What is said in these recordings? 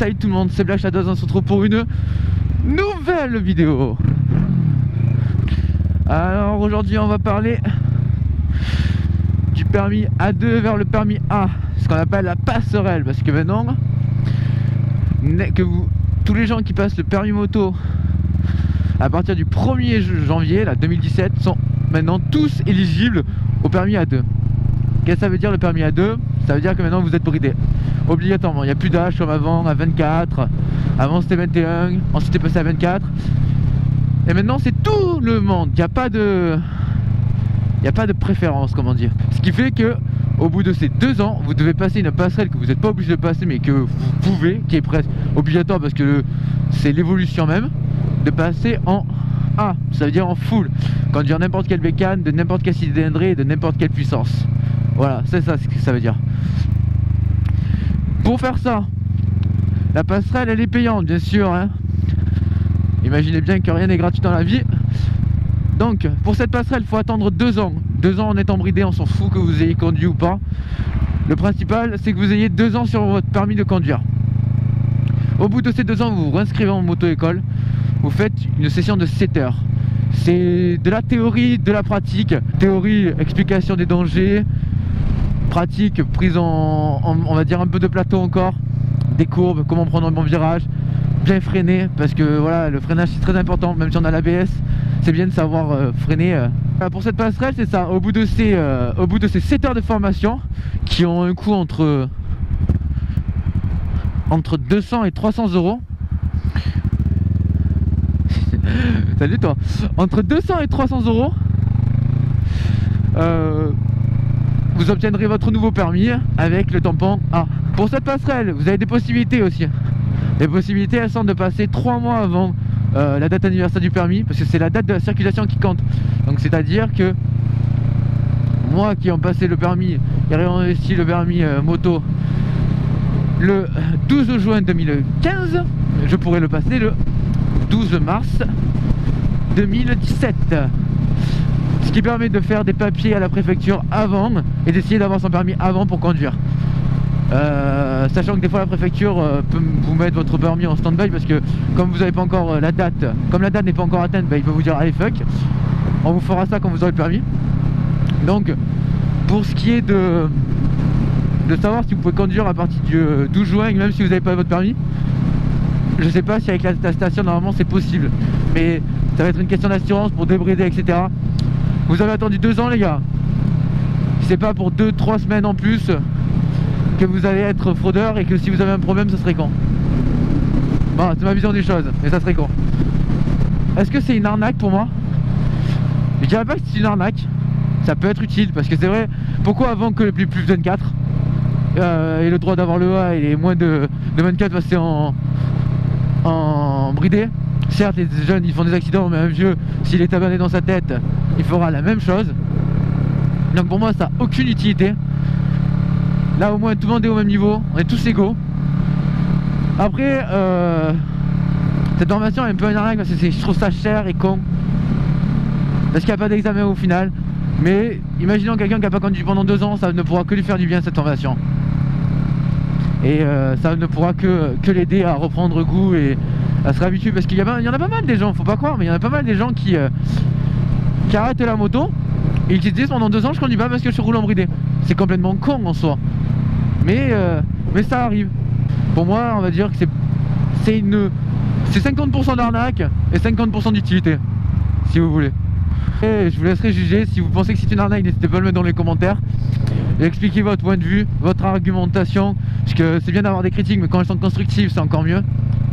Salut tout le monde, c'est Black Shadows, on se retrouve pour une nouvelle vidéo. Alors aujourd'hui on va parler du permis A2 vers le permis A, ce qu'on appelle la passerelle, parce que maintenant tous les gens qui passent le permis moto à partir du 1er janvier là, 2017 sont maintenant tous éligibles au permis A2. Qu'est-ce que ça veut dire le permis A2? Ça veut dire que maintenant vous êtes bridé obligatoirement. Il n'y a plus d'âge comme avant, à 24. Avant c'était 21, ensuite c'est passé à 24. Et maintenant c'est tout le monde. Il n'y a pas de préférence, comment dire. Ce qui fait que au bout de ces 2 ans, vous devez passer une passerelle que vous n'êtes pas obligé de passer, mais que vous pouvez, qui est presque obligatoire parce que c'est l'évolution même, de passer en A. Ça veut dire en full. Conduire n'importe quelle bécane, de n'importe quel cylindrée et de n'importe quelle puissance. Voilà, c'est ça ce que ça veut dire. Pour faire ça, la passerelle elle est payante bien sûr, hein. Imaginez bien que rien n'est gratuit dans la vie. Donc pour cette passerelle il faut attendre 2 ans. 2 ans en étant bridé, on s'en fout que vous ayez conduit ou pas. Le principal c'est que vous ayez 2 ans sur votre permis de conduire. Au bout de ces 2 ans vous vous inscrivez en moto-école. Vous faites une session de 7 heures. C'est de la théorie, de la pratique. Théorie, explication des dangers. Pratique, prise on va dire un peu de plateau encore, des courbes, comment prendre un bon virage, bien freiner, parce que voilà, le freinage c'est très important, même si on a l'ABS, c'est bien de savoir freiner. Pour cette passerelle c'est ça, au bout de ces 7 heures de formation, qui ont un coût entre 200 et 300 euros. Salut toi. Entre 200 et 300 euros, vous obtiendrez votre nouveau permis avec le tampon A. Pour cette passerelle, vous avez des possibilités aussi. Les possibilités, elles sont de passer 3 mois avant la date anniversaire du permis, parce que c'est la date de la circulation qui compte. Donc c'est à dire que moi qui ai passé le permis et réinvesti le permis moto le 12 juin 2015, je pourrais le passer le 12 mars 2017. Ce qui permet de faire des papiers à la préfecture avant et d'essayer d'avoir son permis avant pour conduire. Sachant que des fois la préfecture peut vous mettre votre permis en stand-by parce que comme vous n'avez pas encore la date, comme la date n'est pas encore atteinte, il peut vous dire allez fuck, on vous fera ça quand vous aurez le permis. Donc pour ce qui est de savoir si vous pouvez conduire à partir du 12 juin, même si vous n'avez pas votre permis, je sais pas si avec l'attestation normalement c'est possible, mais ça va être une question d'assurance pour débrider, etc. Vous avez attendu 2 ans les gars. C'est pas pour 2-3 semaines en plus que vous allez être fraudeur et que si vous avez un problème ça serait con. Bon, c'est ma vision des choses, mais ça serait con. Est-ce que c'est une arnaque pour moi? Je dirais pas que c'est une arnaque. Ça peut être utile parce que c'est vrai. Pourquoi avant que le plus 24 et le droit d'avoir le A et les moins de 24 passer en bridé? Certes les jeunes ils font des accidents, mais un vieux s'il est tabané dans sa tête il fera la même chose. Donc pour moi ça n'a aucune utilité. Là au moins tout le monde est au même niveau, on est tous égaux. Après cette formation est un peu une arnaque parce que je trouve ça cher et con, parce qu'il n'y a pas d'examen au final. Mais imaginons quelqu'un qui n'a pas conduit pendant 2 ans, ça ne pourra que lui faire du bien cette formation. Et ça ne pourra que l'aider à reprendre goût et à se réhabituer, parce qu'il y en a pas mal des gens, faut pas croire, mais il y en a pas mal des gens qui arrêtent la moto et qui se disent pendant 2 ans je conduis pas parce que je roule en bridé. C'est complètement con en soi, mais ça arrive. Pour moi on va dire que c'est 50% d'arnaque et 50% d'utilité, si vous voulez. Et je vous laisserai juger. Si vous pensez que c'est une arnaque, n'hésitez pas à le mettre dans les commentaires et expliquer votre point de vue, votre argumentation, parce que c'est bien d'avoir des critiques, mais quand elles sont constructives c'est encore mieux.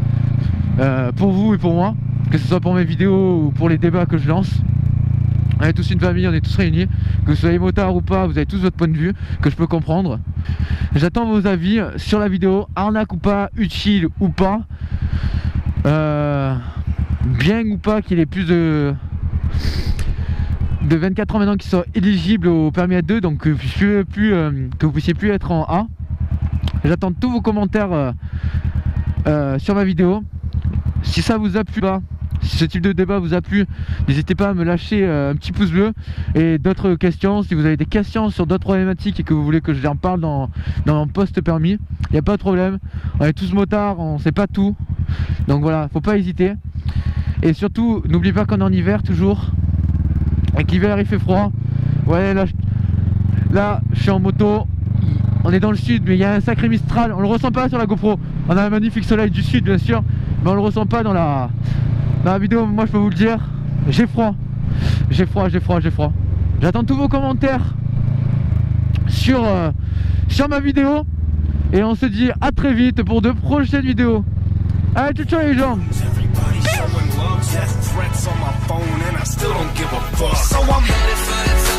Pour vous et pour moi, que ce soit pour mes vidéos ou pour les débats que je lance. On est tous une famille, on est tous réunis. Que vous soyez motard ou pas, vous avez tous votre point de vue, que je peux comprendre. J'attends vos avis sur la vidéo, arnaque ou pas, utile ou pas, bien ou pas qu'il y ait plus de 24 ans maintenant qui soient éligibles au permis A2, donc que vous puissiez plus être en A. J'attends tous vos commentaires sur ma vidéo. Si ça vous a plu, Si ce type de débat vous a plu, n'hésitez pas à me lâcher un petit pouce bleu. Et d'autres questions, si vous avez des questions sur d'autres problématiques et que vous voulez que je en parle dans mon post permis, il n'y a pas de problème. On est tous motards, on sait pas tout. Donc voilà, faut pas hésiter. Et surtout, n'oubliez pas qu'on est en hiver toujours. Et qu'hiver il fait froid. Ouais, là je suis en moto. On est dans le sud, mais il y a un sacré Mistral. On le ressent pas sur la GoPro. On a un magnifique soleil du sud, bien sûr, mais on le ressent pas dans la vidéo. Moi, je peux vous le dire, j'ai froid. J'ai froid. J'attends tous vos commentaires sur ma vidéo. Et on se dit à très vite pour de prochaines vidéos. Allez, ciao, ciao les gens. Showing love, death threats on my phone, and I still don't give a fuck. So I'm headed for the top.